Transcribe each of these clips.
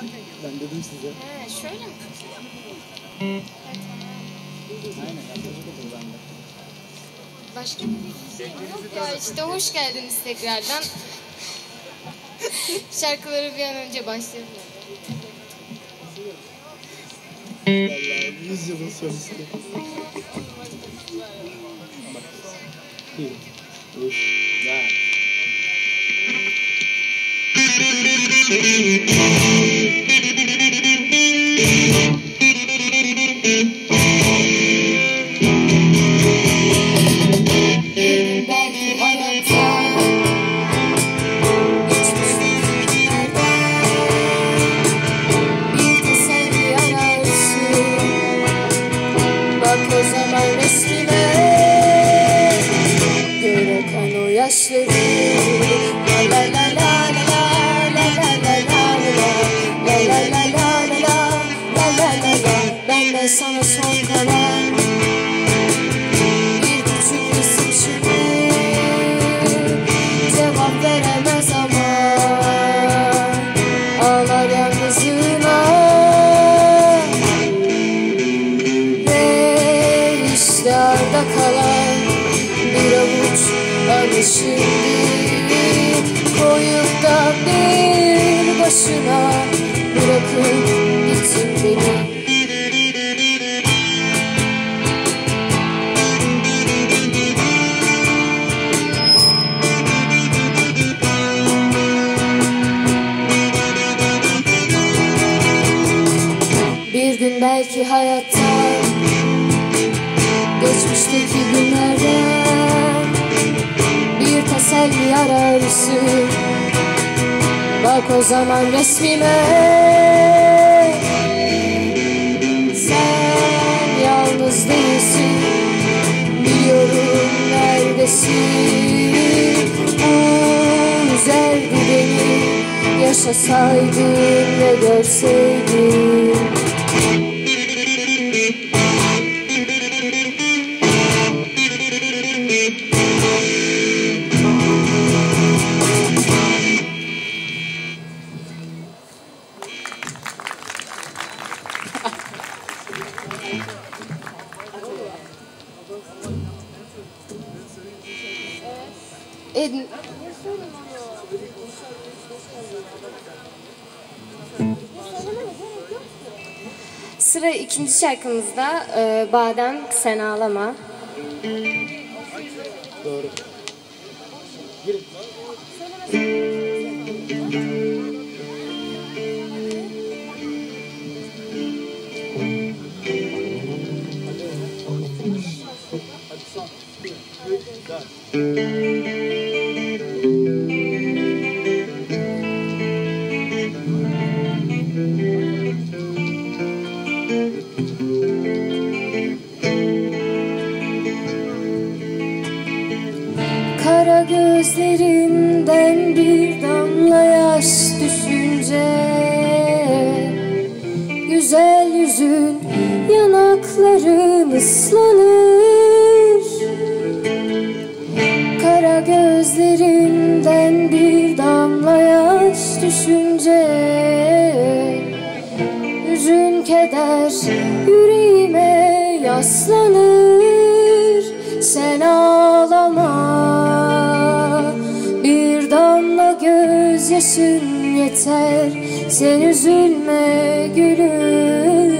Ben dedim size. He, şöyle mi? Aynen. Başka bir şey yok ya. İşte hoş geldiniz tekrardan. Şarkıları bir an önce başlayalım. Vallahi 100 yılın sorusu. 2, 3, 4. Belki hayatta bir teselli ararsın. Bak o zaman resmime, göre kan o yaşları. La la la la la la la la la la la la la la la la la. Benden sana son kalan bir küçük resim şimdi, cevap veremez ama ağlar yalnızlığına. Ve işte arda kalan bir avuç anı şimdi, koyup da bir başına bırakıp gitsin beni. Bir gün belki hayattan, geçmişteki günlerden bir teselli ararsın. Bak o zaman resmime, sen yalnız değilsin, biliyorum neredesin. Üzerdi beni, yaşasaydın ve görseydin. Edin. Sıra ikinci şarkımızda Badem Sen Ağlama. Doğru. Girin. Hadi son. 1, 3, 4. Kara gözlerinden bir damla yaş düşünce, güzel yüzün, yanakların ıslanır. Kara gözlerinden bir damla yaş düşünce, hüzün keder yüreğime yaslanır. Sen ağlama, bir damla gözyaşın yeter. Sen üzülme gülüm.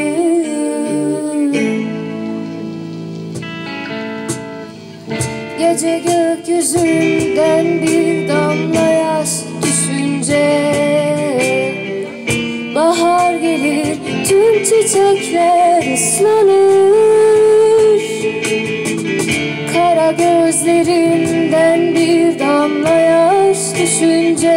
Gece gökyüzünden bir damla yaş düşünce, bahar gelir, tüm çiçekler ıslanır. Kara gözlerinden bir damla yaş düşünce,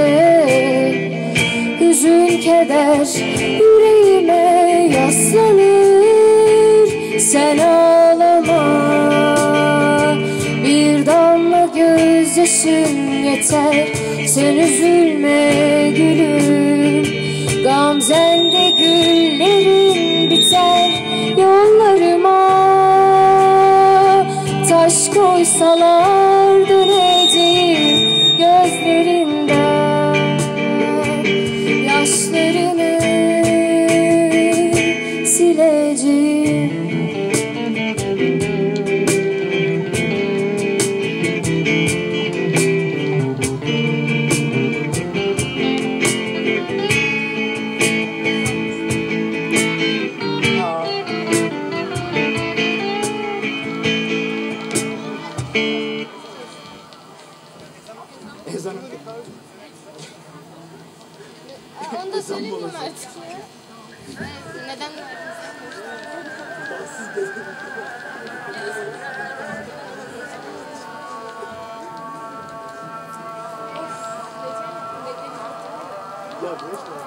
hüzün keder yüreğime yaslanır. Sen ağlama, bir damla gözyaşın yeter. Sen üzülme gülüm. Gamzende güllerin biter, yollarıma taş koysalar döneceğim gözlerinden. Yaşları Onu da söyleyeyim mi artık ya? Neden Danssız gezdim. Ya boş ver.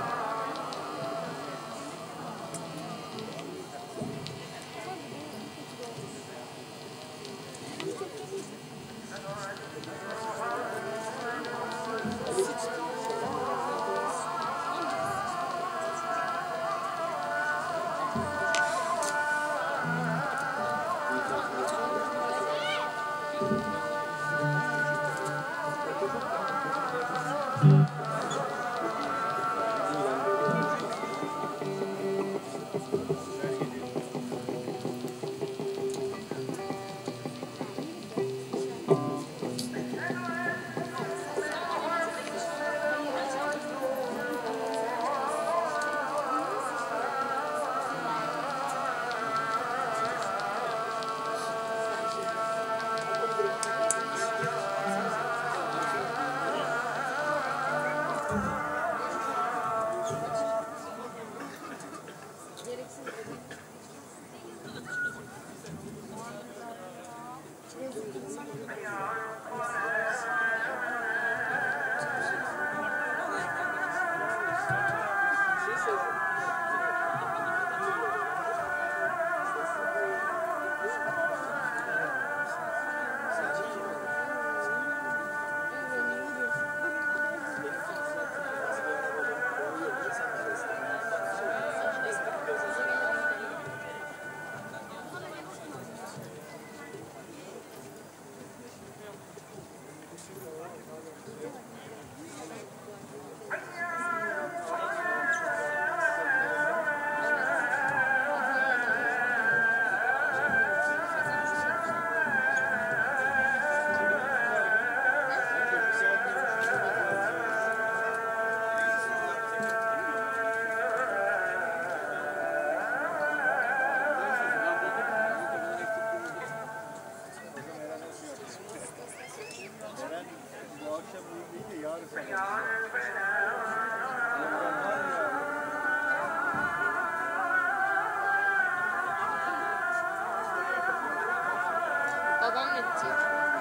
Babam ne diyecek?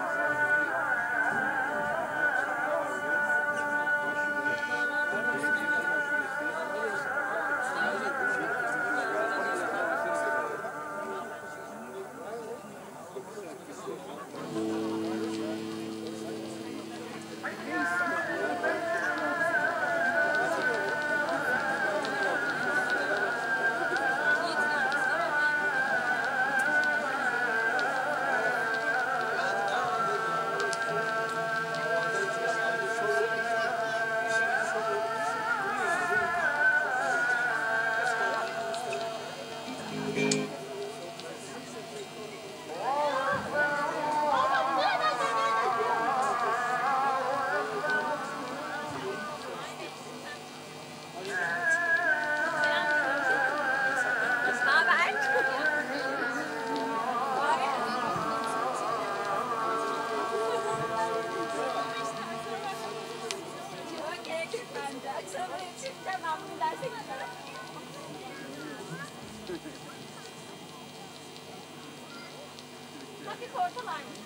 Hafif ortalar mı?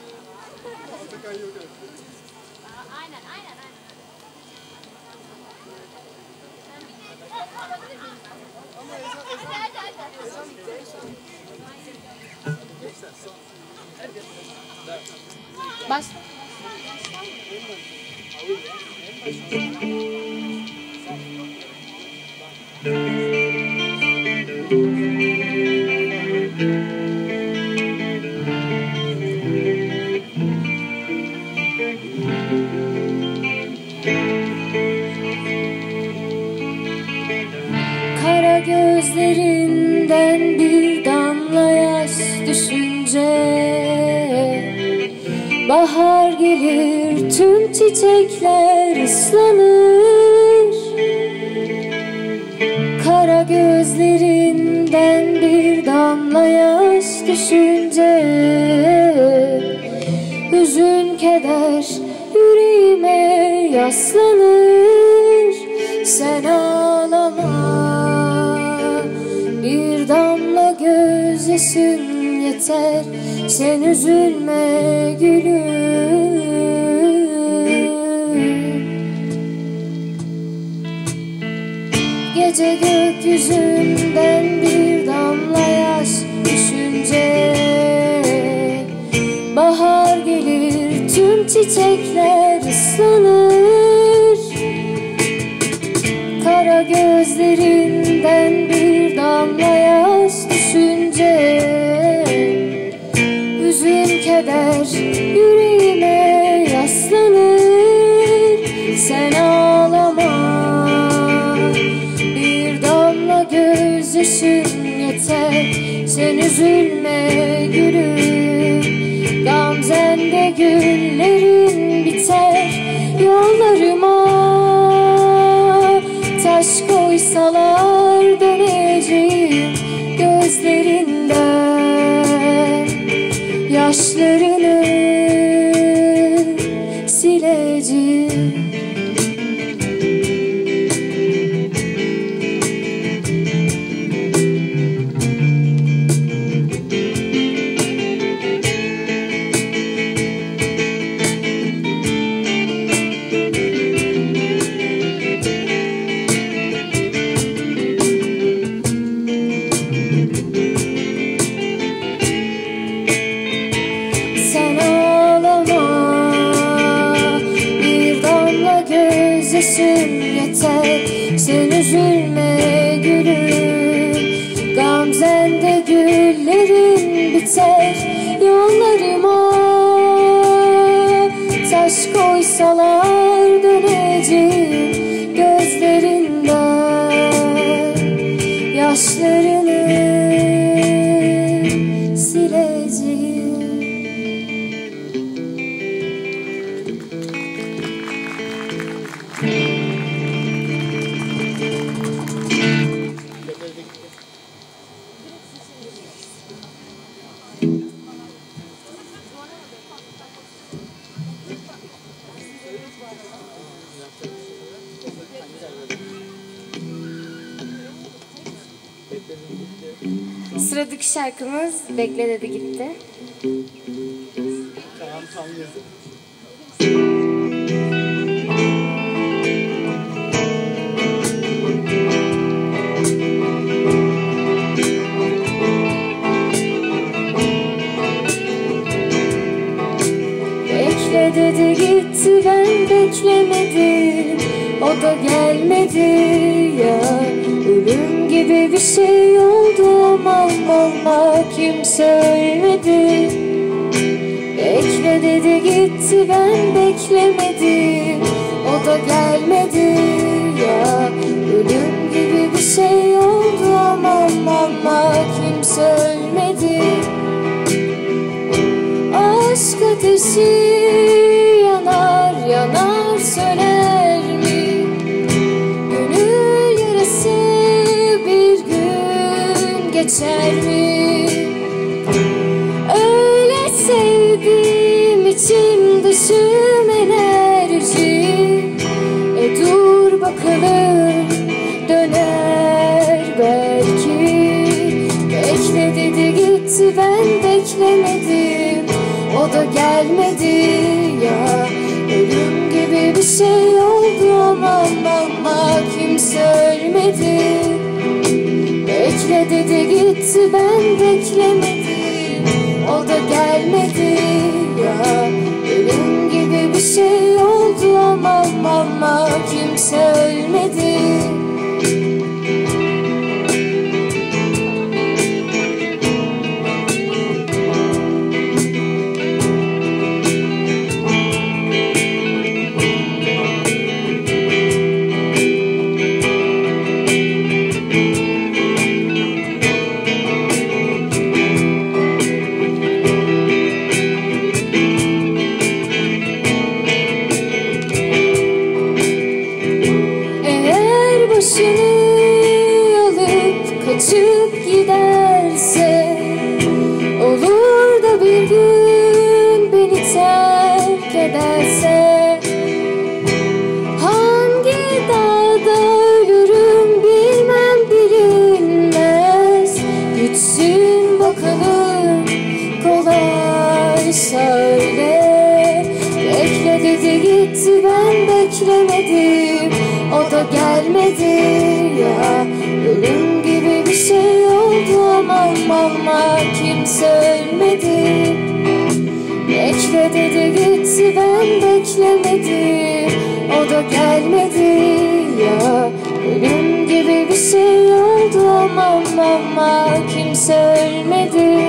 Aynen. Bas. Kara gözlerinden bir damla yaş düşünce bahar gelir, tüm çiçekler ıslanır. Kara gözlerinden bir damla yaş düşünce hüzün, keder yüreğime yaslanır. sen ağlama. Bir damla gözyaşın yeter, sen üzülme gülüm. Gece gökyüzünden bir damla yaş düşünce, bahar gelir, tüm çiçekler ıslanır. Kara gözlerinden bir damla yaş düşünce, hüzün keder yüreğime yaslanır. Sen ağlama, bir damla gözyaşın yeter, sen üzülme gülüm. Gamzende güllerin biter, yollarıma taş koysalar döneceğim gözlerinden, yaşlarını sileceğim. Gözyaşın yeter, sen üzülme gülüm. Gamzende güllerin biter, yollarıma taş koysalar döneceğim gözlerinden, yaşlarını sileceğim. Sıradaki şarkımız Bekle Dedi Gitti. Tam yazı. Bekle dedi gitti, ben beklemedim, o da gelmedi ya. Ölüm gibi bir şey oldu, aman valla kimse ölmedi. Bekle dedi gitti, ben beklemedim, o da gelmedi ya. Ölüm gibi bir şey oldu, aman valla kimse ölmedi. Aşk ateşi yanar yanar söner mi? Gönül yarası bir gün geçer mi? Öyle sevdim içim dışım enerji. Dur bakalım döner belki. Bekle dedi gitti, ben beklemedim, o da gelmedi ya. Ölüm gibi bir şey oldu, aman ama kimse ölmedi. Bekle dedi gitti, ben beklemedim, o da gelmedi ya. Ölüm gibi bir şey oldu, aman ama kimse ölmedi. beklemedim, o da gelmedi ya. Ölüm gibi bir şey oldu ama kimse ölmedi. Bekle dedi gitti, ben beklemedim, o da gelmedi ya. Ölüm gibi bir şey oldu ama kimse ölmedi.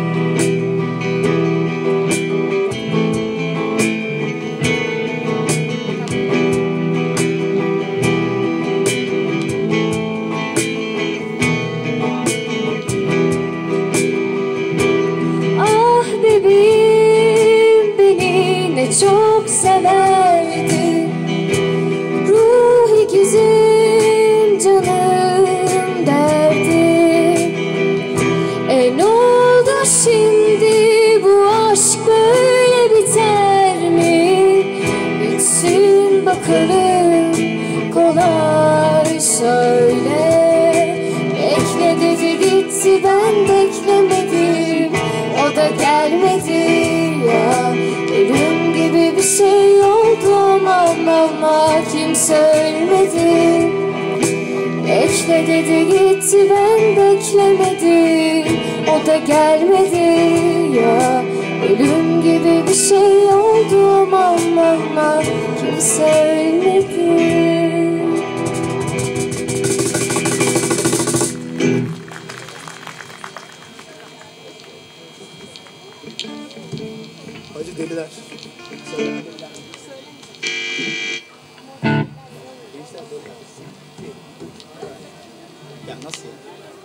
Çok severdi, ruh ikizim, canım derdi. Ne oldu şimdi, bu aşk böyle biter mi? Bitsin bakalım, kolay söyle. Bekle dedi gitti, ben beklemedim, o da gelmedi ya. Ölüm gibi bir şey oldu ama kimse ölmedi. Bekle dedi gitti, ben beklemedim, o da gelmedi ya. Ölüm gibi bir şey oldu ama kimse ölmedi. Hacı deliler. Ya nasıl ya?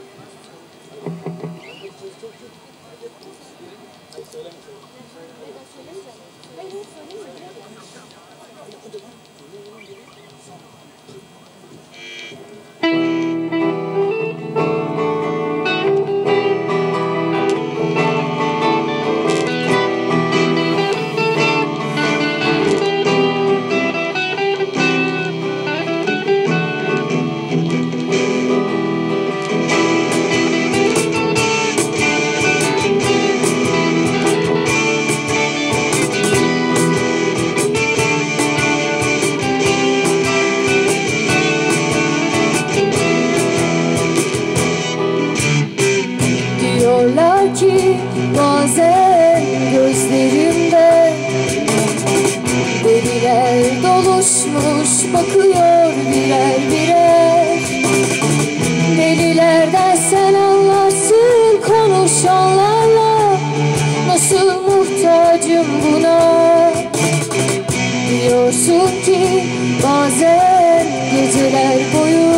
Diyorlar ki bazen gözlerimde deliler doluşmuş, bakıyor birer birer. Delilerden sen anlarsın, konuşanlarla nasıl muhtacım buna. Diyorsun ki bazen geceler boyu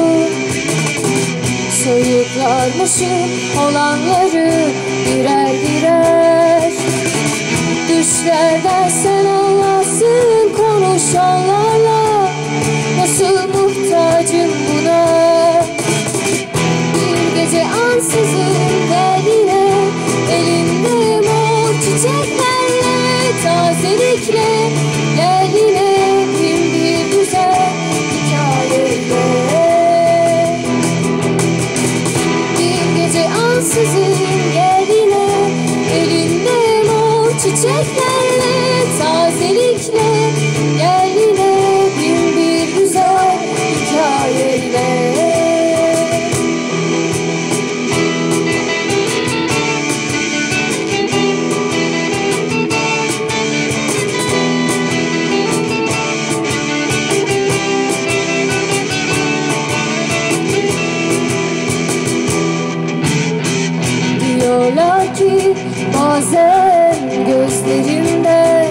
sayıklarmışım olanları birer birer. Düşlerden sen anlarsın, konuşanlarla nasıl muhtacım buna. Bir gece ansızın geldine, elinde mor çiçeklerle, tazelikle geldine, bin bir güzel hikayeyle. Ansızın geldine, elinde mor çiçeklerle, tazelikle geldine, bin bir güzel hikayeyle. Diyorlar ki bazen gözlerimde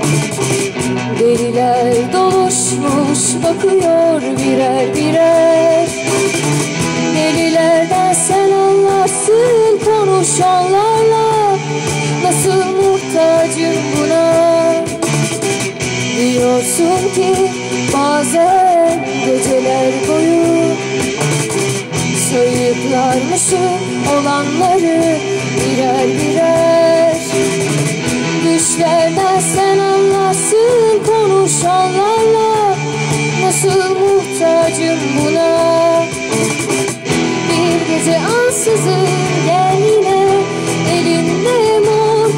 deliler doluşmuş, bakıyor birer birer. Delilerden sen anlarsın, konuşanlarla nasıl muhtacım buna. Diyorsun ki bazen geceler boyu sayıklarmışım olanları birer birer. Düşlerden sen anlarsın, konuşanlarla nasıl muhtacım buna. Bir gece ansızın gel yine, elinde mor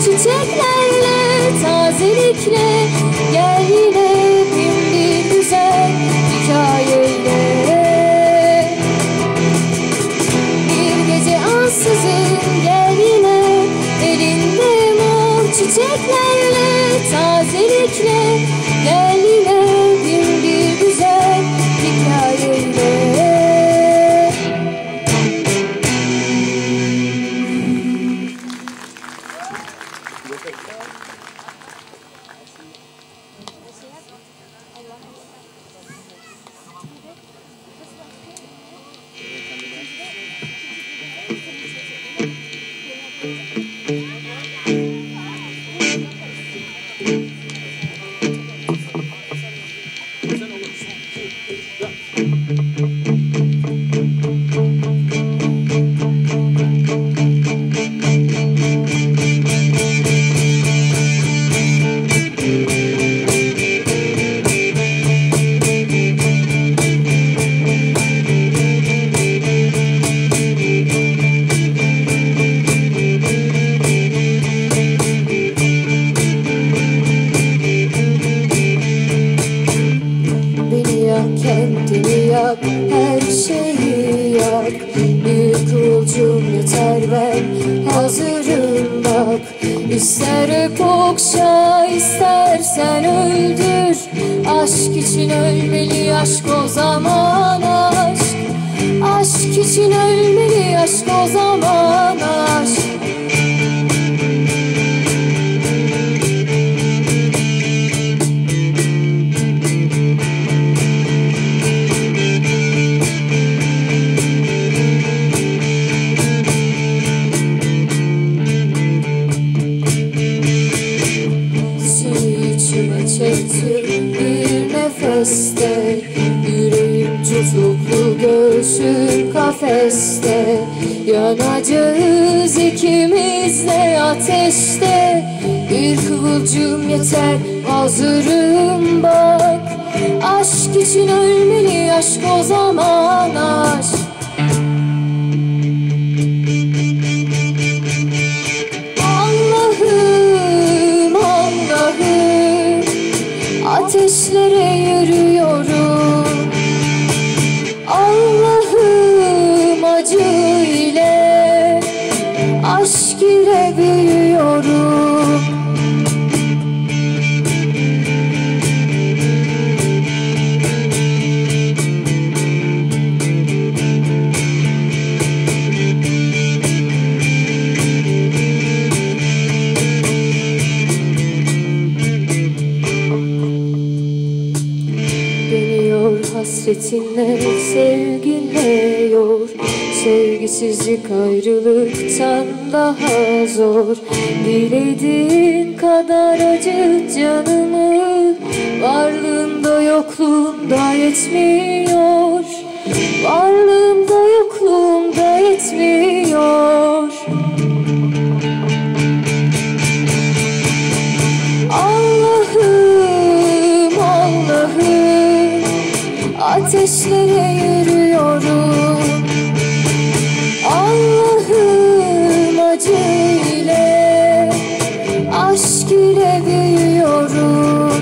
çiçeklerle, tazelikle gel yine, bin bir güzel hikaye. Kendini yak, her şeyi yak. Bir kıvılcım yeter, ben hazırım bak. İster öp okşa, istersen öldür. Aşk için ölmeli aşk, o zaman aşk. Aşk için ölmeli aşk, o zaman aşk. Çektim bir nefeste, yüreğim tutuklu, göğsüm kafeste. Yanacağız ikimiz de ateşte. Bir kıvılcım yeter, hazırım bak. Aşk için ölmeli aşk, o zaman aşk. Ateşlere yürüyorum, Allah'ım acı ile, aşk ile büyüyorum. Hasretinle, sevginle yor. Sevgisizlik ayrılıktan daha zor. Dilediğin kadar acıt canımı, varlığında yokluğunda yetmiyor. Varlığında yokluğunda yetmiyor. Allah'ım, Allah'ım, ateşlere yürüyorum, Allah'ım acı ile, aşk ile büyüyorum.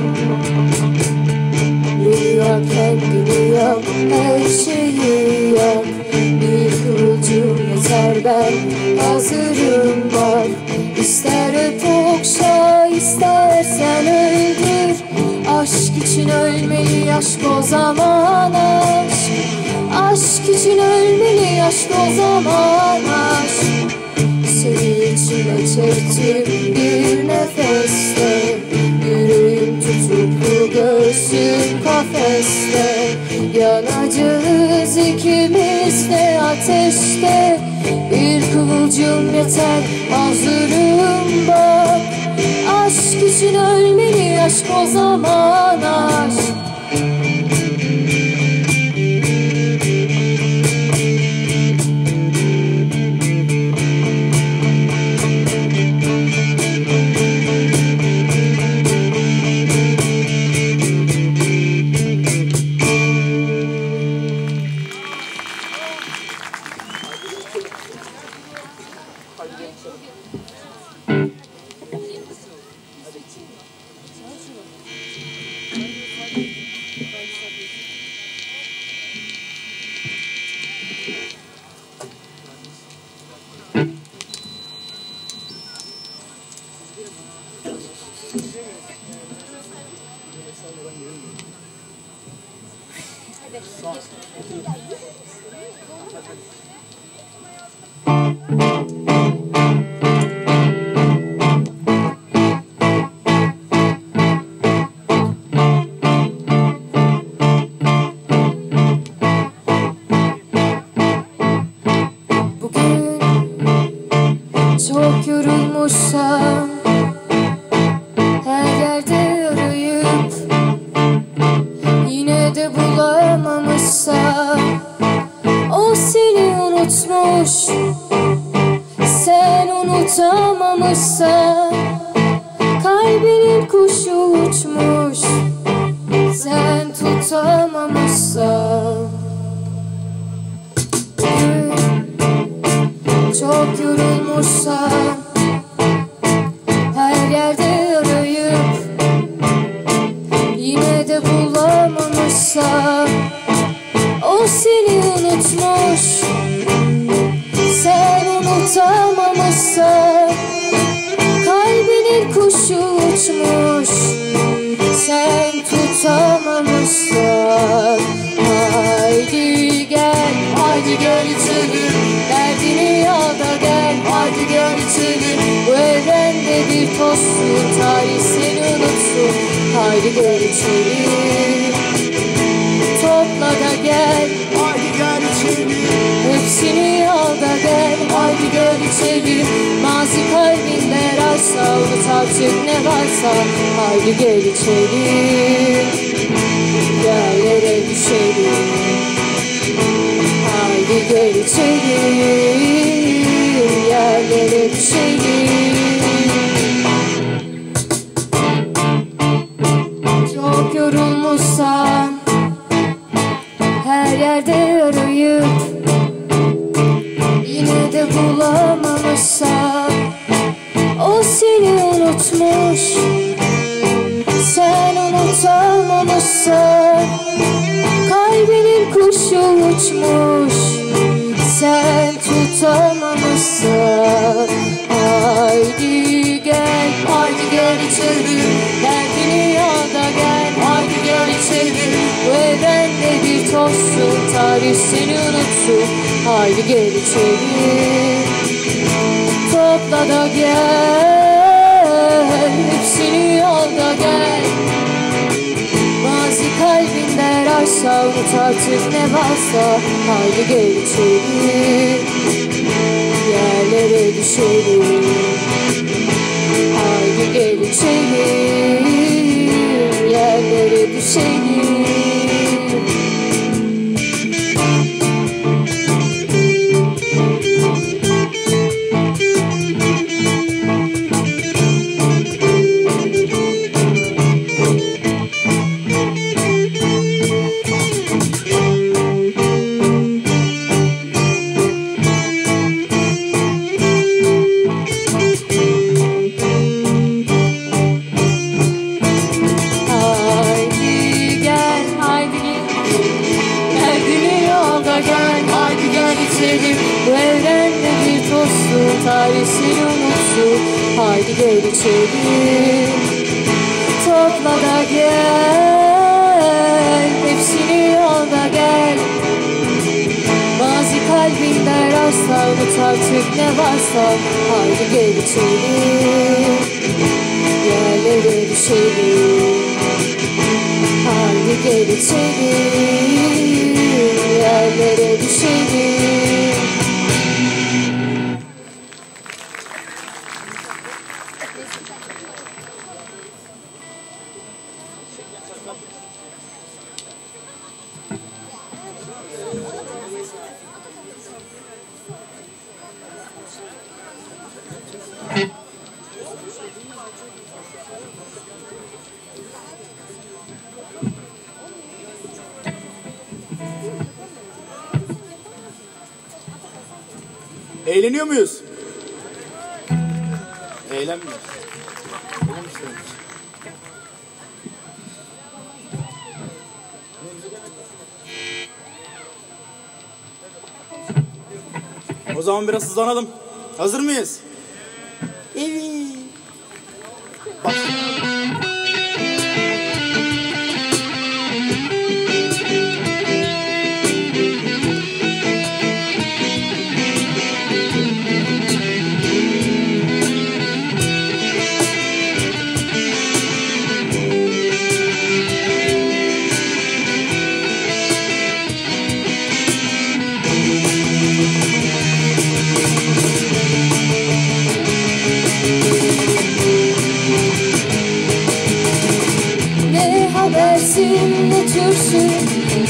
Rüya kendini yak, her şeyi yak. Bir kıvılcım yeter, ben hazırım bak. İster öp okşa, istersen öldür. Aşk için ölmeli aşk, o zaman aşk. Aşk için ölmeli aşk, o zaman aşk. Seni içime çektim bir nefeste, yüreğim tutuklu, göğsüm kafeste. Yanacağız ikimiz de ateşte. Bir kıvılcım yeter, hazırım bak. Aşk için ölmeli aşk, o zaman aşk. Çok yorulmuşsam her yerde arayıp yine de bulamıyorum. tutamamışsa, o seni unutmuş, sen unutamamışsa, kalbinin kuşu uçmuş, sen tutamamışsan. Çok yorulmuşsan, her yerde arayıp yine de bulamamışsan, o seni unutmuş, sen unutamamışsan, kalbinin kuşu uçmuş, sen tutamamışsan. Haydi gel, haydi gel içelim, derdini al da gel, haydi gel içelim. Bu evrende bir tozsun, tarih seni unutsun, haydi gel içelim. Topla da gel, Haydi gel içelim. hepsini al da gel, haydi gel içelim. Mazi kalbinde raysa, unut artık ne varsa, haydi gel içelim. Yerlere düşelim, haydi gel içelim. Yerlere düşelim. Çok yorulmuşsan, her yerde arayıp yine de bulamamışsan, o seni unutmuş, sen unutamamışsan, kalbinin kuşu uçmuş, sen tutamamışsan. Haydi gel, haydi gel içelim, derdini al da gel, haydi gel içelim. Bu evrende bir tozsun, tarih seni unutsun, haydi gel içelim. Topla da gel, hepsini al da gel. Mazi kalbinde raysa, unut artık ne varsa, haydi gel içelim. Yerlere düşelim, haydi gel içelim. Yerlere düşelim. Bu evrende bir tozsun, tarih seni unutsun, haydi gel içelim. Topla da gel, hepsini al da gel. Mazi kalbinde rastla, unut artık ne varsa, haydi gel içelim. Yerlere düşelim, haydi gel içelim. Yerlere düşelim. Eğleniyor muyuz? Eğlenmiyoruz. O zaman biraz hızlanalım. Hazır mıyız? Evet.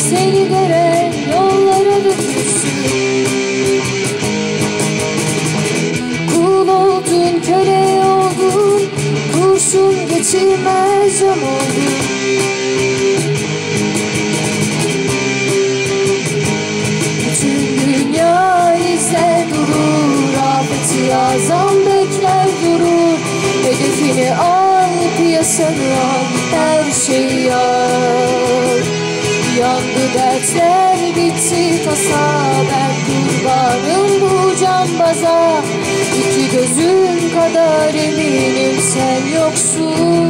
seni gören yollara dökülsün. Kul oldun, köle oldun, kurşun geçirmez cam oldun. Bütün dünya izler durur, afeti azam bekler durur. Hedefini al, piyasanı al, her şeyi yar. Yandı dertler, bitti tasa, ben kurbanım bu cambaza. İki gözüm kadar eminim sen yoksun.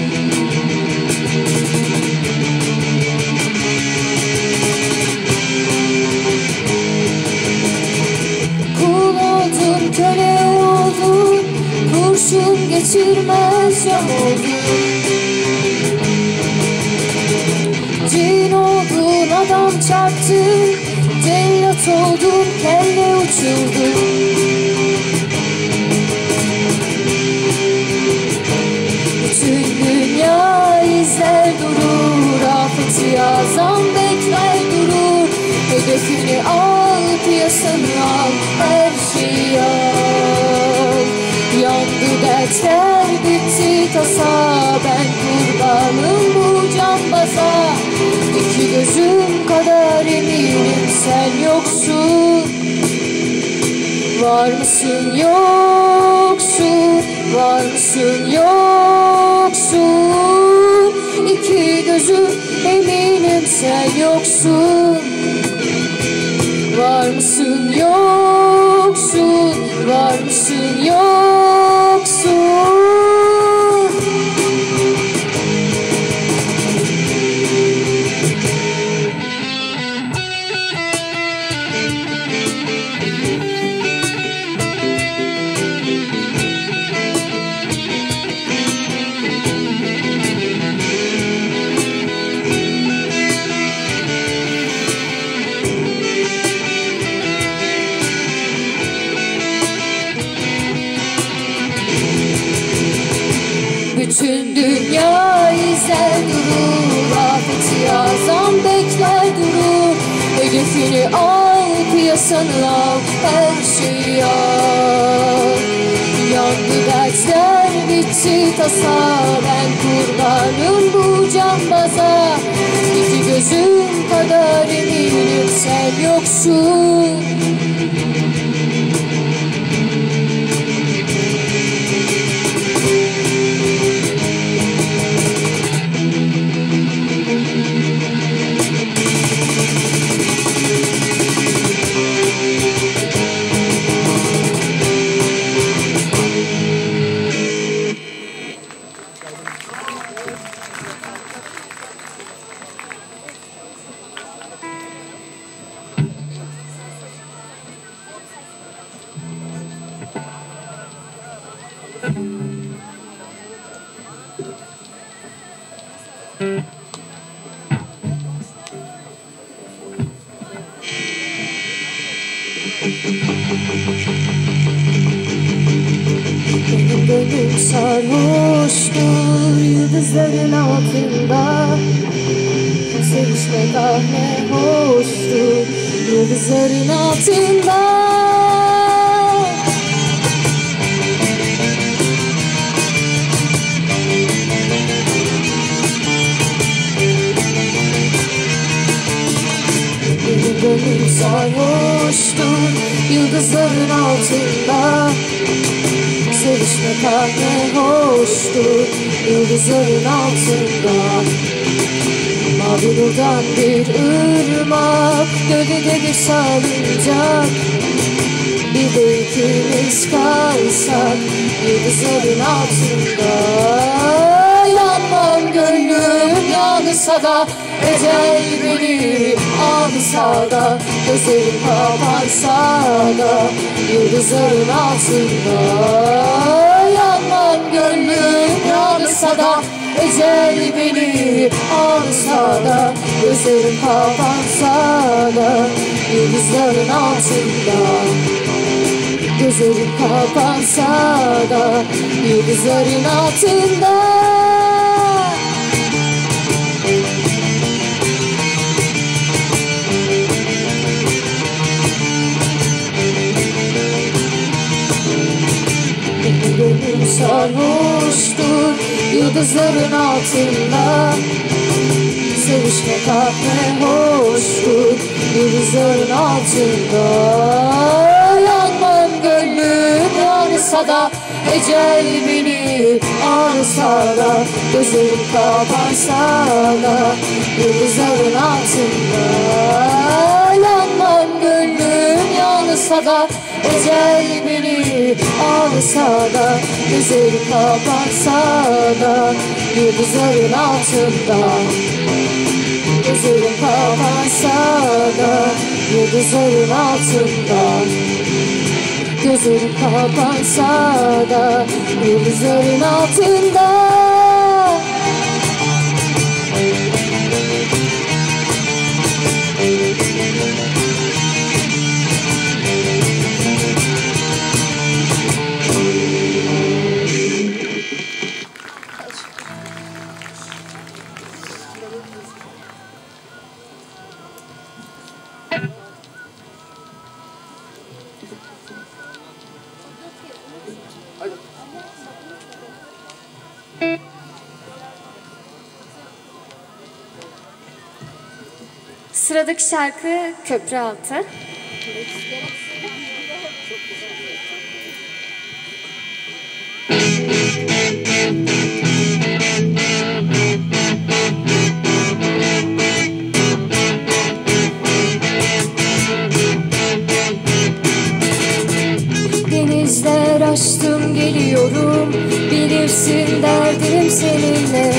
Kul oldun, köle oldun, kurşun geçirmez cam oldun. Cin oldun, adam çarptın, cellat oldun, kelle uçurdun. Bütün dünya izler durur, afeti azam bekler durur. Hedefini al, piyasanı al, her şeyi al. Yandı dertler, bitti tasa, ben kurbanım bu cambaza. İki gözüm kadar eminim sen yoksun. Var mısın yoksun, var mısın yoksun. İki gözüm eminim sen yoksun. Var mısın yoksun, var mısın yoksun. Bütün dünya izler durur, afeti azam bekler durur. Hedefini al, piyasanı al, her şeyi al. Yandı dertler, bitti tasa, ben kurbanım bu cambaza. İki gözüm kadar eminim sen yoksun. Benim gönlüm sarhoştur yıldızların altında. Sevişmek ah ne hoştur yıldızların altında. Benim gönlüm sarhoştur yıldızların altında. Sevişmek ah ne hoştur yıldızların altında. Mavi nurdan bir ırmak, gölgede bir salıncak. Bir de ikimiz kalsak yıldızların altında. Yanmam gönlüm yansa da, ecel beni alsa da, gözlerim kapansa da yıldızların altında. Yanmam gönlüm yansa da, ecel beni alsa da, gözlerim kapansa da yıldızların altında. Gözlerim kapansa da yıldızların altında. sarhoştur yıldızların altında. Sevişme kahve hoştur yıldızların altında. Yanmam gönlüm yansa da, ecel beni ağrısa da, gözlerim kapansa da yıldızların altında. Yanmam gönlüm yansa da, ecel beni ağrısa da, gözlerim kapansa da yıldızların altında. Gözlerim kapansa da yıldızların altında. Gözlerim kapansa da yıldızların altında. Sıradaki şarkı Köprüaltı. Denizler aştım geliyorum, bilirsin derdim seninle.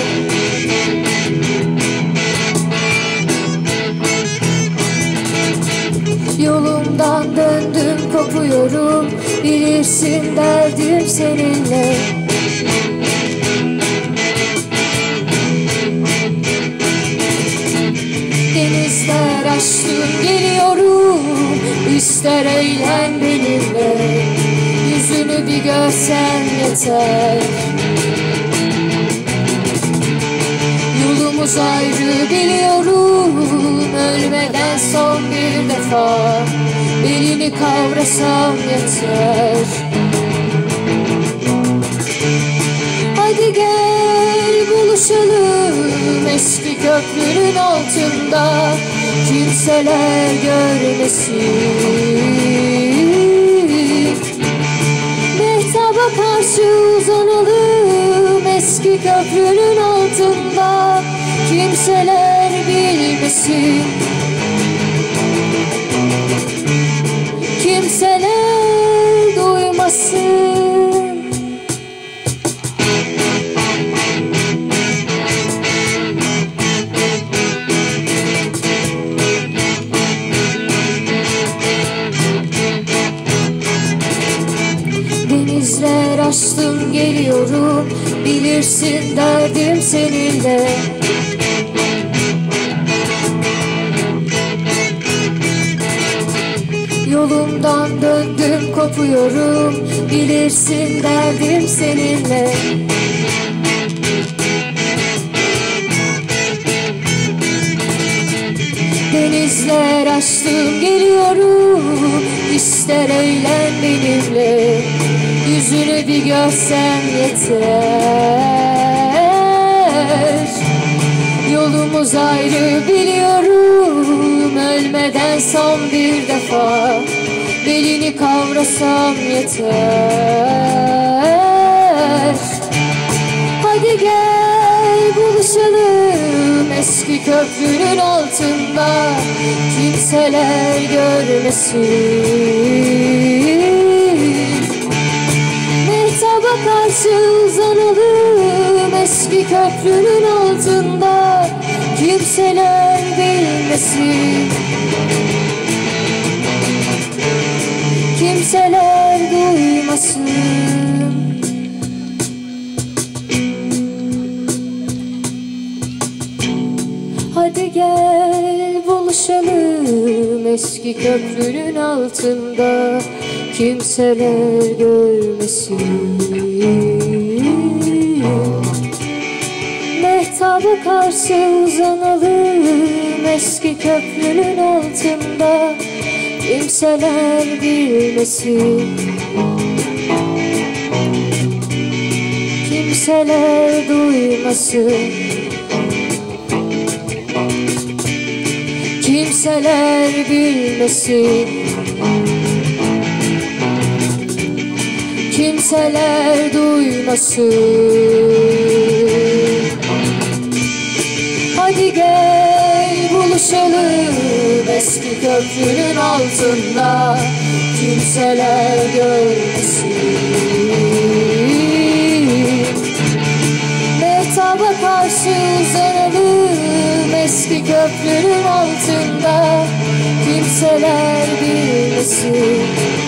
Yolumdan döndüm kopuyorum, bilirsin derdim seninle. Denizler aştım geliyorum, ister eğlen benimle. Yüzünü bir görsen yeter. Yolumuz ayrı biliyorum, ölmeden son bir defa belini kavrasam yeter. Hadi gel buluşalım eski köprünün altında, kimseler görmesin. Mehtaba karşı uzanalım eski köprünün altında, kimseler bilmesin. Kimseler duymasın. Denizler aştım geliyorum, bilirsin derdim seninle. Yolumdan döndüm kopuyorum, bilirsin derdim seninle. Denizler aştım geliyorum, ister eğlen benimle. Yüzünü bir görsem yeter. Yolumuz ayrı biliyorum, ölmeden son bir defa belini kavrasam yeter. Hadi gel buluşalım eski köprünün altında, kimseler görmesin. Mehtaba karşı uzanalım eski köprünün altında, kimseler bilmesin. Kimseler duymasın. Hadi gel buluşalım eski köprünün altında, kimseler görmesin. Mehtaba karşı uzanalım eski köprünün altında, kimseler bilmesin. kimseler duymasın, kimseler bilmesin, kimseler duymasın. Hadi gel buluşalım eski köprünün altında, kimseler görmesin. Mehtaba karşı uzanalım eski köprünün altında, kimseler bilmesin,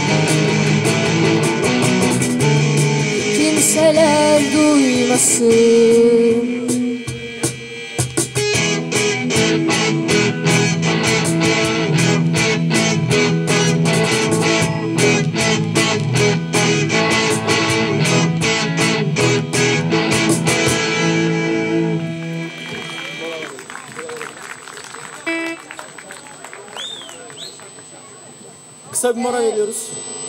kimseler duymasın. Kısa bir mola veriyoruz.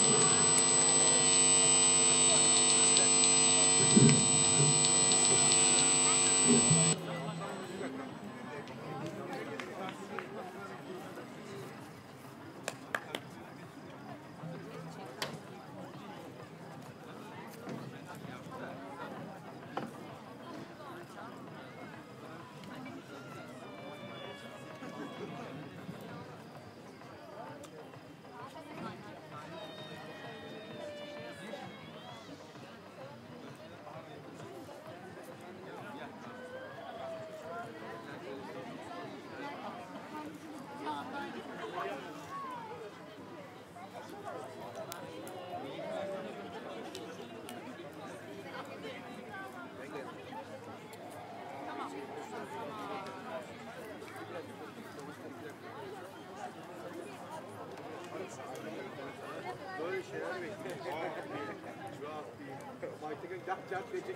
Böyle şeyler bekliyorum. Şu an Maytık'ın cat diyecek.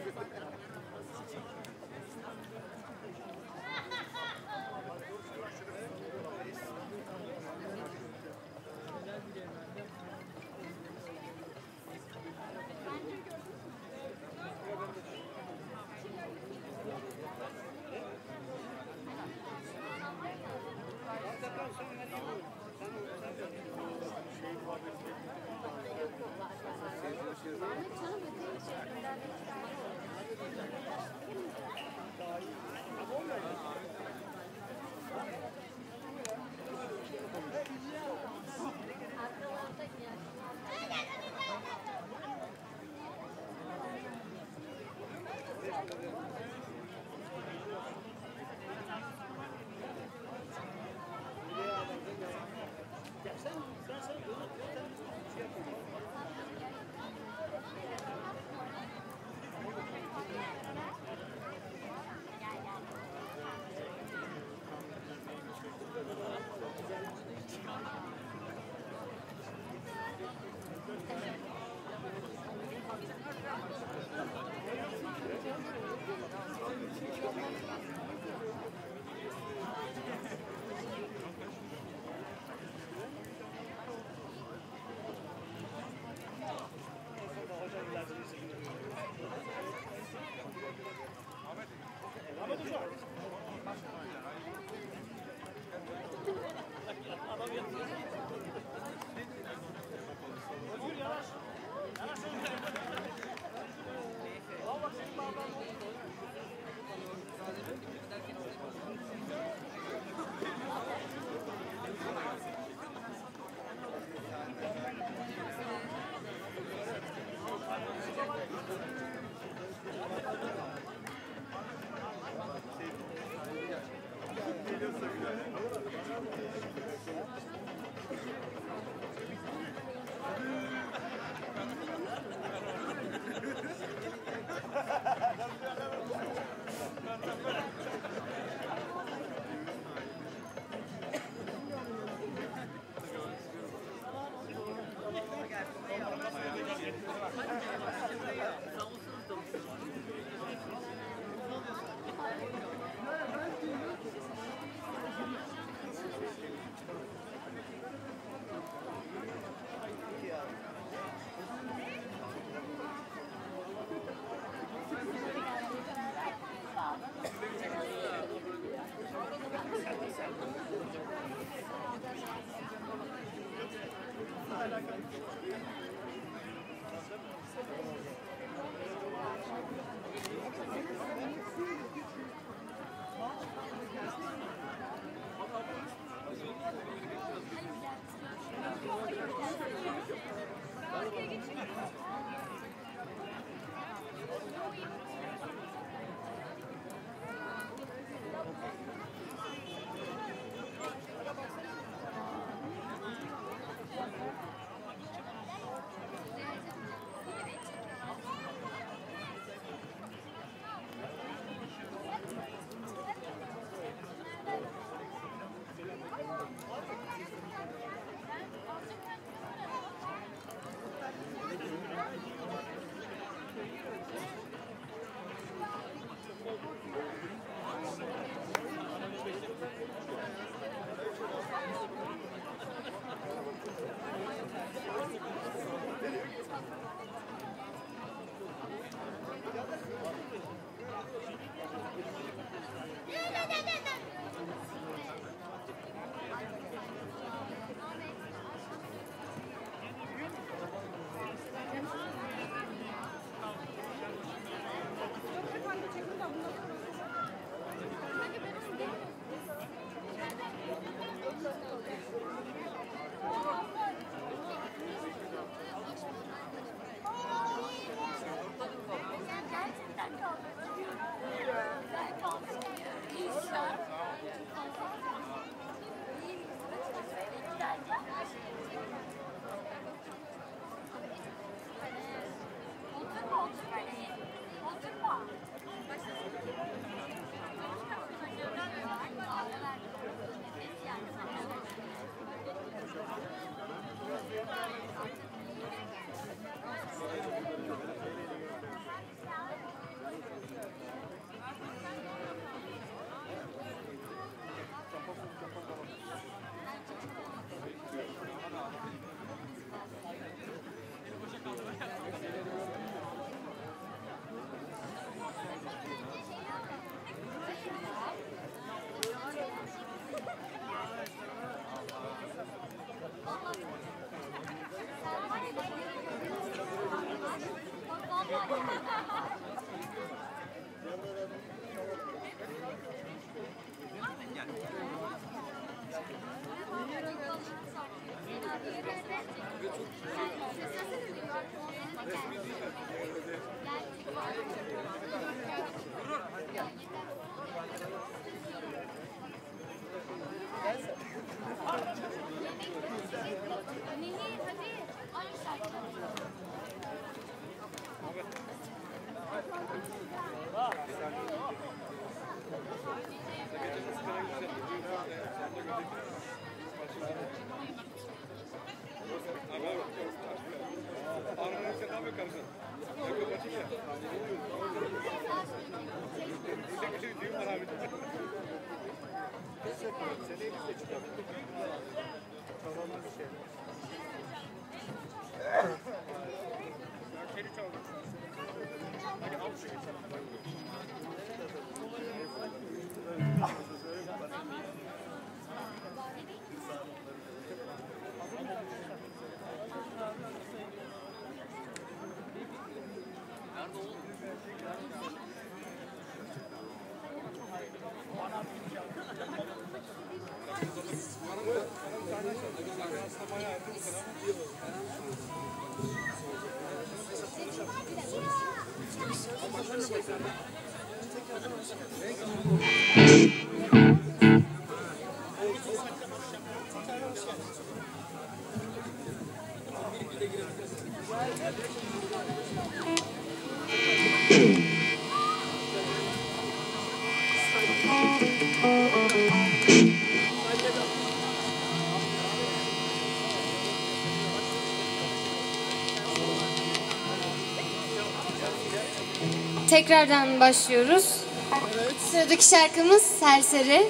Tekrardan başlıyoruz. Sıradaki şarkımız Serseri.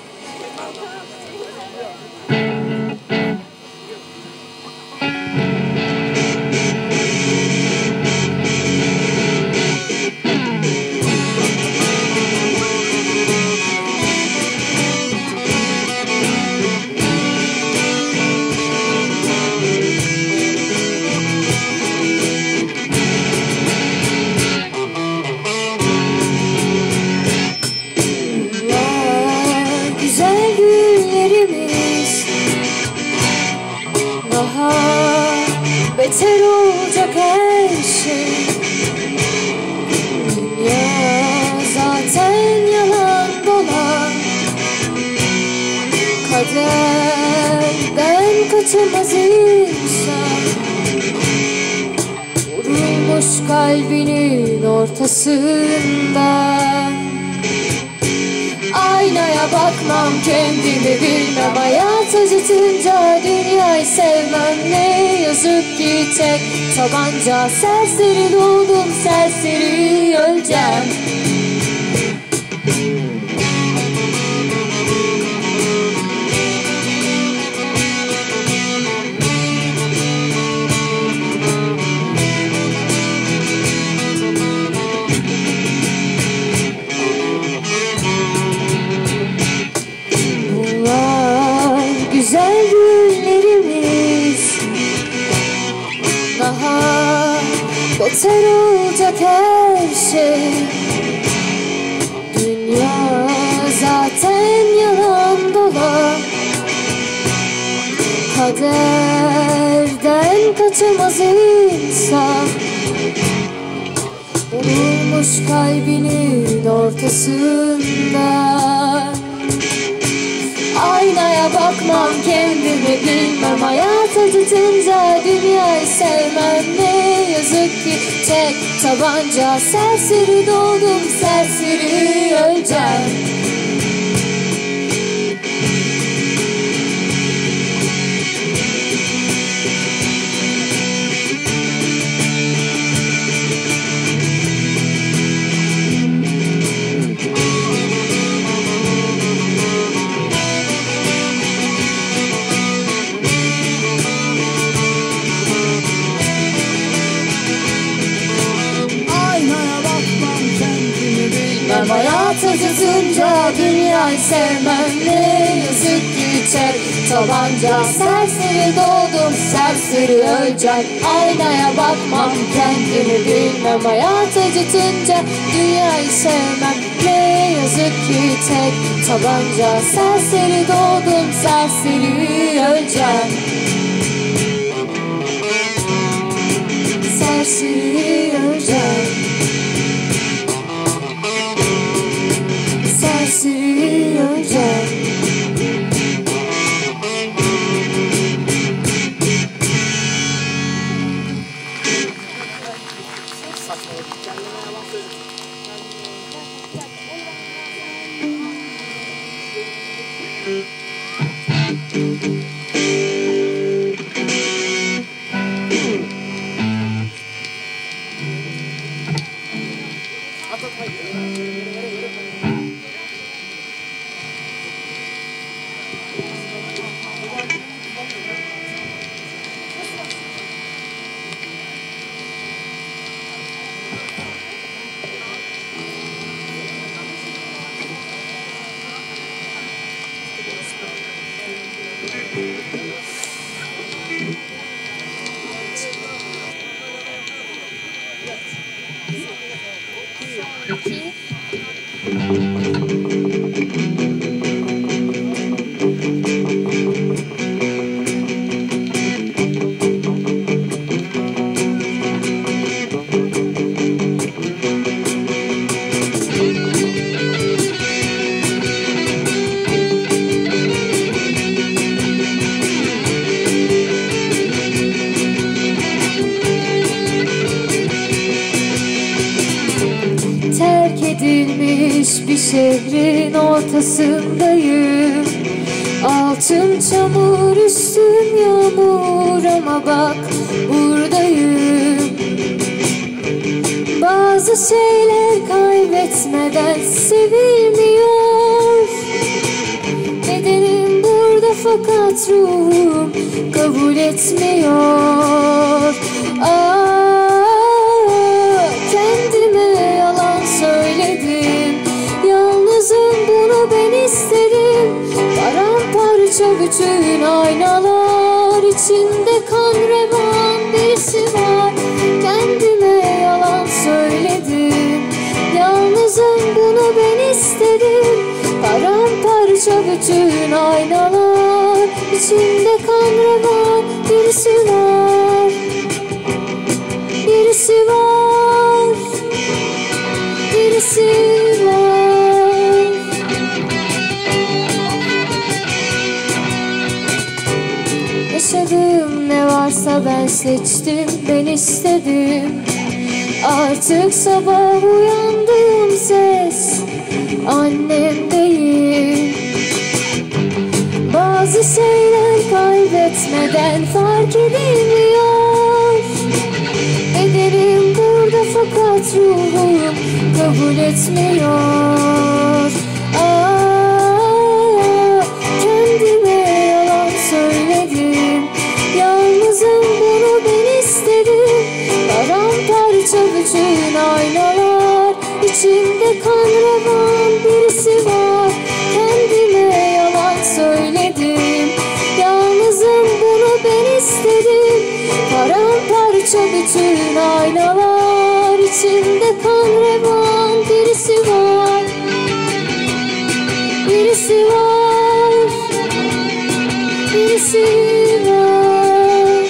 Daha beter olacak her şey. Dünya zaten yalan dolan, kaderden kaçamaz insan. Vurulmuş kalbinin ortasında. Aynaya bakmam, kendimi bilmem. Hayat acıtınca dünyayı sevmem. Ne yazık ki tek tabanca. Serseri doğdum, serseri öleceğim. Güzel günlerimiz, daha beter olacak her şey. Dünya zaten yalan dolan, kaderden kaçamaz insan. Vurulmuş kalbinin ortasında. Aynaya bakmam, kendimi bilmem. Hayat acıtınca dünyayı sevmem. Ne yazık ki tek tabanca. Serseri doğdum, serseri öleceğim. Hayat acıtınca dünyayı sevmem. Ne yazık ki tek tabanca. Serseri doğdum, serseri öleceğim. Aynaya bakmam, kendimi bilmem. Hayat acıtınca dünyayı sevmem. Ne yazık ki tek tabanca. Serseri doğdum, serseri öleceğim. Serseri öleceğim. Serseri öleceğim. Terk edilmiş bir şehrin ortasındayım. Altın çamur, üstüm yağmur, ama bak buradayım. Bazı şeyler kaybetmeden sevilmiyor. Bedenim burada fakat ruhum kabul etmiyor. Kendime yalan söyledim. Yalnızım, bunu ben istedim. Paramparça bütün aynalar, içinde kan revan birisi var. Kendime yalan söyledim. Yalnızım, bunu ben istedim. Paramparça bütün aynalar, içinde kan revan birisi var, birisi var, birisi var. Yaşadığım ne varsa ben seçtim, ben istedim. Artık sabah uyandığım ses annem değil. Bazı şeyler kaybetmeden fark edilmiyor. Bedenim burada fakat ruhum kabul etmiyor. Kendime yalan söyledim. Yalnızım, bunu ben istedim. Paramparça bütün aynalar, içimde kan revan birisi var. Kendime yalan söyledim. Yalnızım, bunu ben istedim. Paramparça bütün aynalar, içimde kan revan birisi var. Birisi var, birisi var.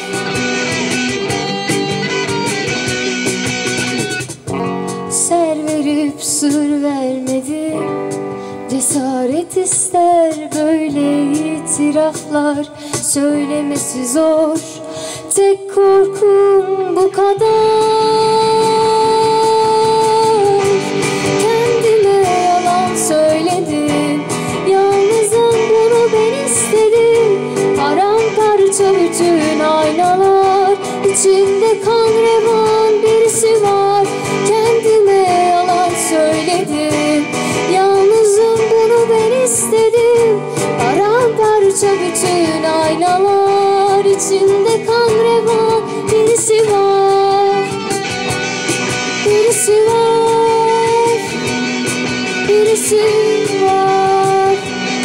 Ser verip sır vermedim. Cesaret ister böyle itiraflar, söylemesi zor. Tek korkum bu kadar. Kendime yalan söyledim. Yalnızım, bunu ben istedim. Paramparça bütün aynalar, içimde kan revan birisi var. Kendime yalan söyledim. Yalnızım, bunu ben istedim. Paramparça bütün aynalar, içimde kan revan birisi var. Birisi var, birisi var.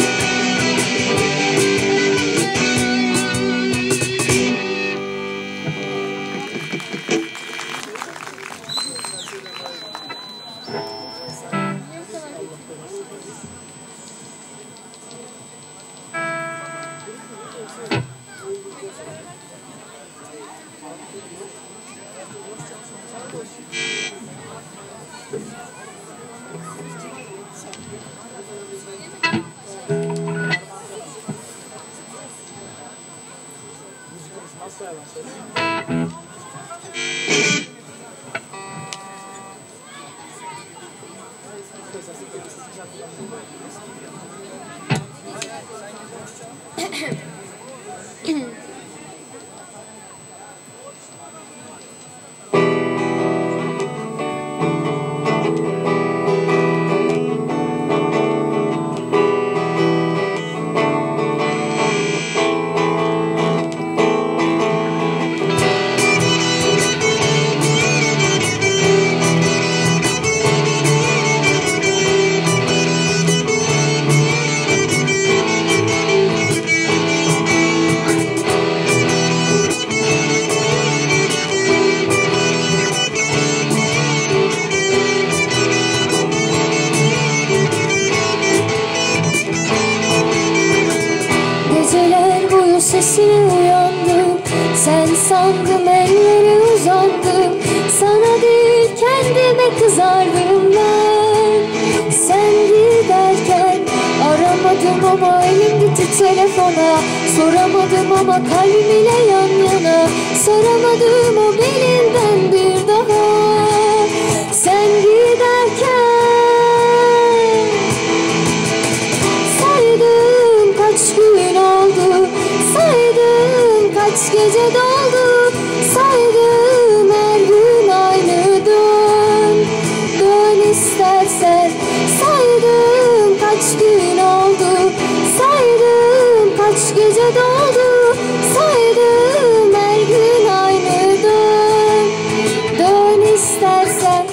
Sesine uyandım, sen sandım, ellere uzandım. Sana değil kendime kızardım ben. Sen giderken aramadım ama elim gitti telefona. Soramadım ama kalbim ile yan yana. Saramadım o belinden bir daha. Sen giderken saydım kaç gün oldu. Saydım kaç gece doldu. Saydım her gün aynı dön. Dön istersen. Saydım kaç gün oldu. Saydım kaç gece doldu. Saydım her gün aynı dön. Dön istersen.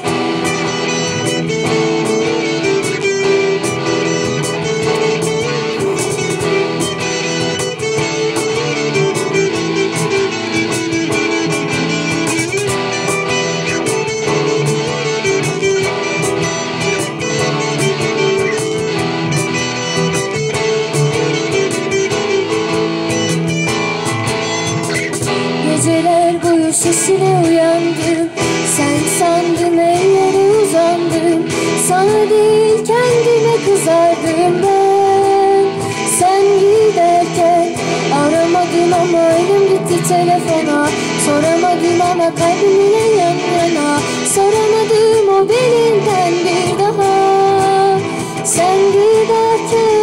Geceler boyu sesine uyandım. Sen sandım ellere uzandım. Sana değil kendime kızardım ben. Sen giderken aramadım ama elim gitti telefona. Soramadım ama kalbimle yan yana. Soramadım o belinden bir daha. Sen giderken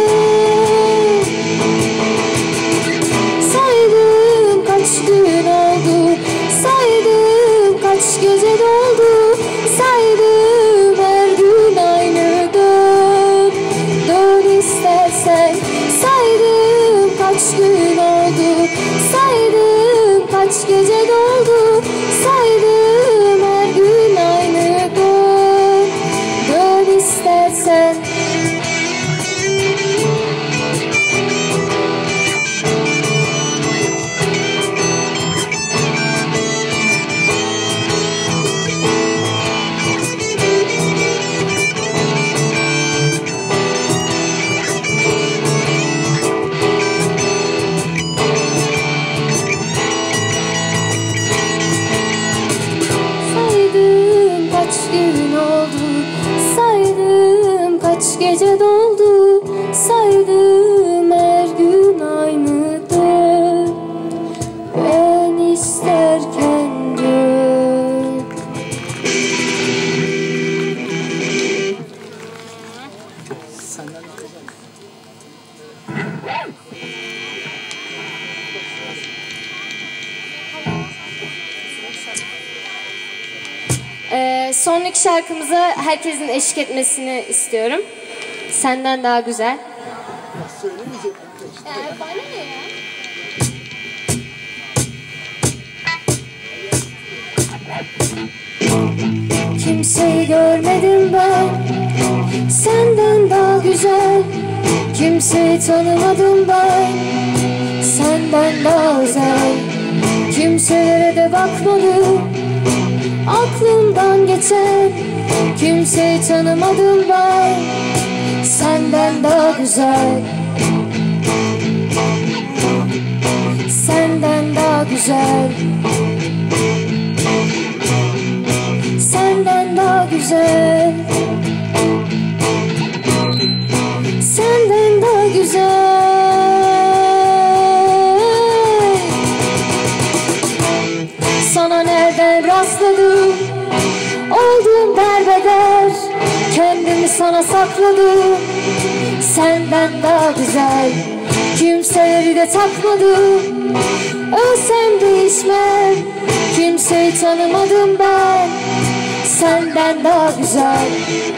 saydım kaç gün oldu. Saydım kaç gece doldu. Saydım her gün aynı dön. Dön istersen. Saydım kaç gün oldu. Saydım kaç gece doldu. Saydım her gün aynı dön. Dön istersen. Saydım kaç gün oldu. Saydım kaç gece doldu. Saydım her gün aynıdır. Ben isterken dön. Sonraki şarkımıza herkesin eşlik etmesini istiyorum. Senden daha güzel. Bana ne ya? Kimseyi görmedim ben senden daha güzel. Kimseyi tanımadım ben senden daha özel. Kimselere de bakmadım aklımdan geçen. Kimseyi tanımadım ben senden daha güzel. Senden daha güzel. Senden daha güzel. Senden daha güzel. Sana nereden rastladım? Oldum derbeder. Kendimi sana sakladım. Senden daha güzel. Kimseleri de takmadım. Ölsem değişmem. Kimseyi tanımadım ben senden daha güzel.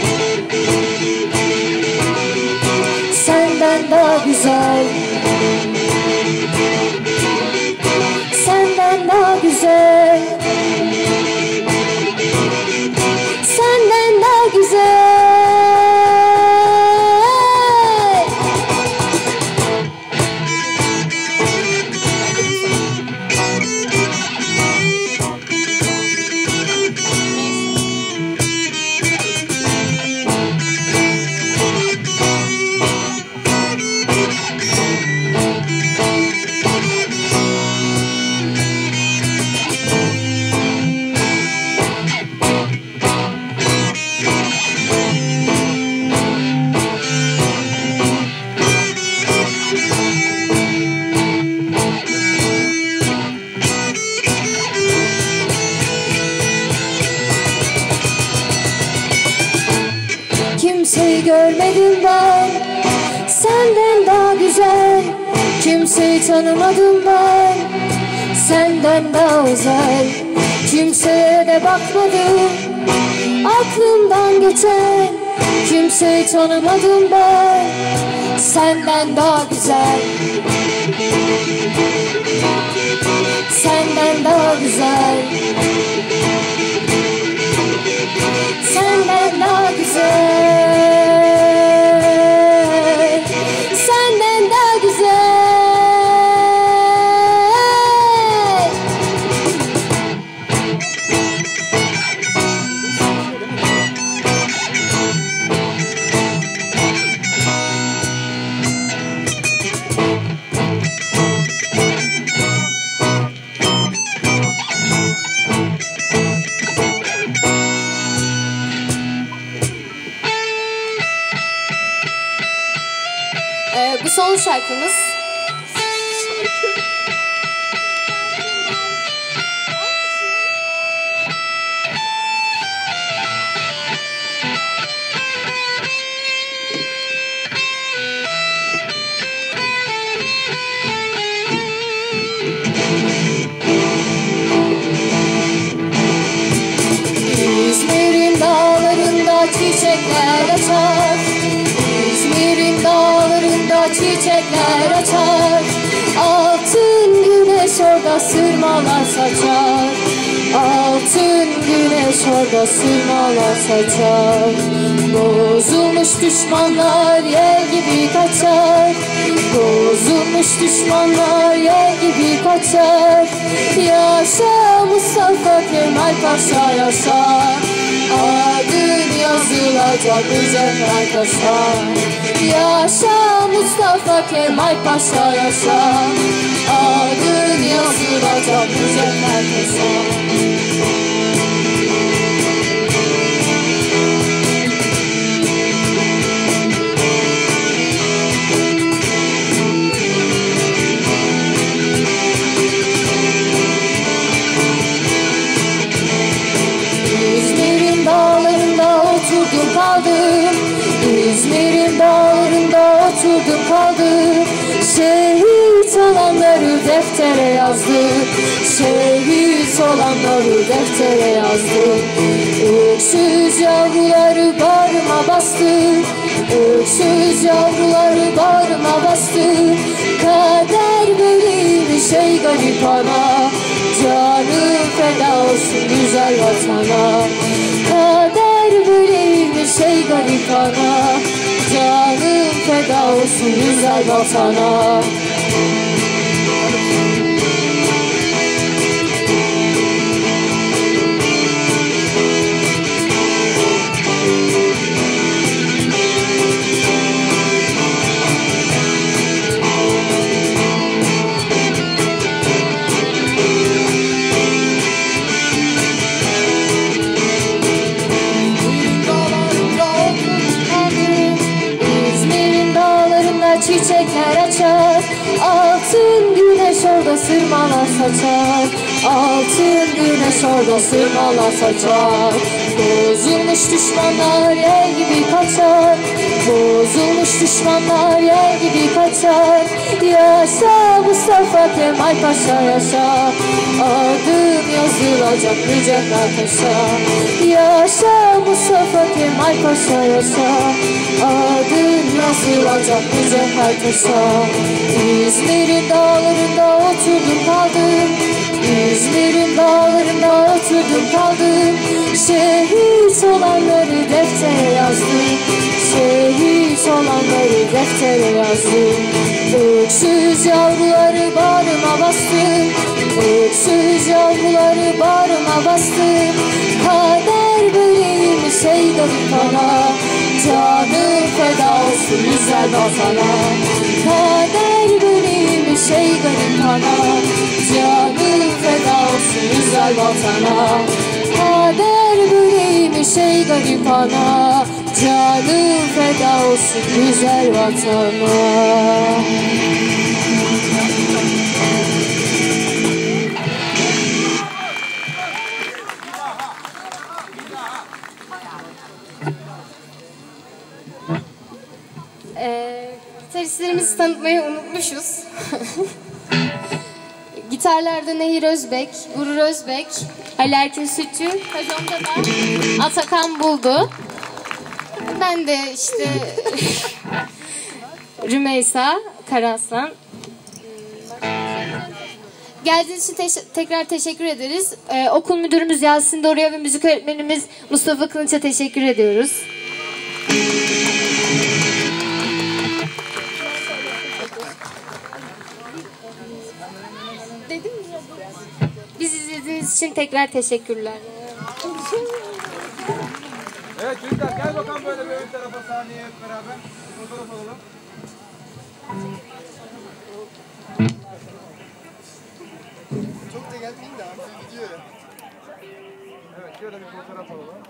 Senden daha güzel. Senden daha güzel. Senden daha güzel. Kimseyi görmedim ben senden daha güzel. Kimseyi tanımadım ben senden daha özel. Kimseye de bakmadım aklımdan geçen. Kimseyi tanımadım ben senden daha güzel. Senden daha güzel. Senden daha güzel. Senden daha güzel. son şarkımız. İzmir'in dağlarında çiçekler açar, İzmir'in dağlarında çiçekler açar, altın güneş orada sırmalar saçar, altın güneş orada sırmalar saçar. Bozulmuş düşmanlar yel gibi kaçar, bozulmuş düşmanlar yel gibi kaçar. Yaşa Mustafa Kemal Paşa yaşa, adın yazılacak mücevher taşa. Yaşa Mustafa Kemal Paşa yaşa, adın yazılacak mücevher taşa. Oturdum kaldım, İzmir'in dağlarında oturdum kaldım. Şehit olanları deftere yazdım, şehit olanları deftere yazdım. Öksüz yavruları bağrıma bastım, öksüz yavruları bağrıma bastım. Kader böyleymiş ey garip ana, canım feda olsun güzel vatana. Kader böyleymiş ey garip ana, canım feda olsun güzel vatana. Çiçekler açar, altın güneş orada sırmalar saçar, altın güneş orada sırmalar saçar. Bozulmuş düşmanlar yel gibi kaçar, bozulmuş düşmanlar yel gibi kaçar. Yaşa Mustafa Kemal Paşa yaşa, adım yazılacak mücevher taşa. Yaşa Mustafa Kemal Paşa yaşa, adım yazılacak mücevher taşa. İzmir'in dağlarında oturdum kaldım, İzmir'in dağlarında oturdum kaldım. Şehit olanları deftere yazdım, şehit olanları deftere yazdım. Öksüz yavruları bağrıma bastım, öksüz yavruları bağrıma bastım. Kader böyleymiş ey garip ana, canım feda olsun güzel vatana. Kader böyleymiş ey garip ana, canım feda olsun güzel vatana. Kader böyleymiş ey garip ana, canım feda olsun güzel vatana. Gitaristlerimizi tanıtmayı unutmuşuz. Gitarlarda Nehir Özbek, Gurur Özbek, Ali Erkin Sütçü, Kajon'da da Atakan Buldu. Ben de işte Rümeysa Karaslan. Geldiğiniz için tekrar teşekkür ederiz. Okul müdürümüz Yasin Doruk'a ve müzik öğretmenimiz Mustafa Kılıç'a teşekkür ediyoruz. Dedim mi? Biz izlediğiniz için tekrar teşekkürler. Evet çocuklar gel bakalım böyle bir ön tarafa sahneye hep beraber. Fotoğraf alalım. Çok da gelmeyin de abi gidiyor ya. Evet şöyle bir fotoğraf alalım.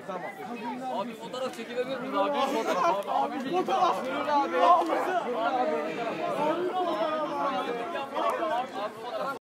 Abi fotoğraf çekilebilir miyiz abi? Fotoğraf abi. Abi fotoğraf. Abi.